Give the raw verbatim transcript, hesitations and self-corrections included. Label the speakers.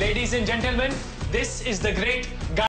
Speaker 1: Ladies and gentlemen, this is the great guy.